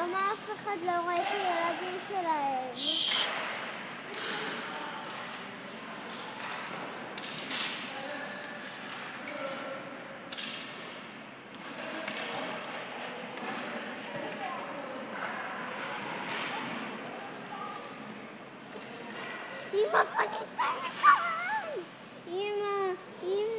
למה אף אחד לא רואה את הילדים שלהם? אמא, פניצה לכאן! אמא,